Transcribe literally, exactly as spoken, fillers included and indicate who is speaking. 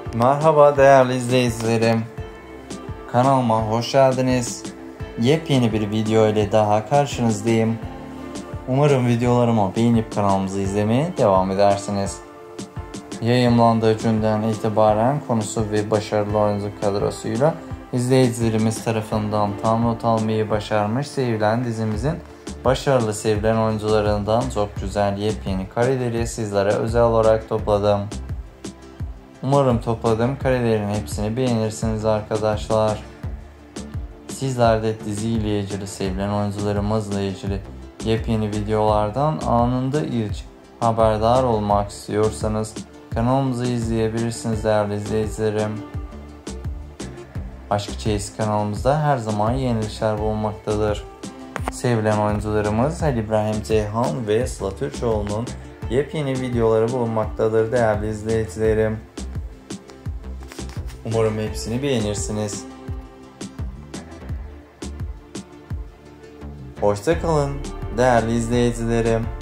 Speaker 1: Merhaba değerli izleyicilerim. Kanalıma hoş geldiniz. Yepyeni bir video ile daha karşınızdayım. Umarım videolarımı beğenip kanalımızı izlemeye devam edersiniz. Yayımlandığı günden itibaren konusu ve başarılı oyuncu kadrosuyla izleyicilerimiz tarafından tam not almayı başarmış sevilen dizimizin başarılı sevilen oyuncularından çok güzel yepyeni kareleri sizlere özel olarak topladım. Umarım topladığım karelerin hepsini beğenirsiniz arkadaşlar. Sizler de diziyle ilgili, sevilen oyuncularımızla ilgili yepyeni videolardan anında ilk haberdar olmak istiyorsanız kanalımızı izleyebilirsiniz değerli izleyicilerim. Aşk Çeyiz kanalımızda her zaman yenilikler bulunmaktadır. Sevilen oyuncularımız Halil İbrahim Ceyhan ve Sıla Türkoğlu'nun yepyeni videoları bulunmaktadır değerli izleyicilerim. Umarım hepsini beğenirsiniz. Hoşça kalın değerli izleyicilerim.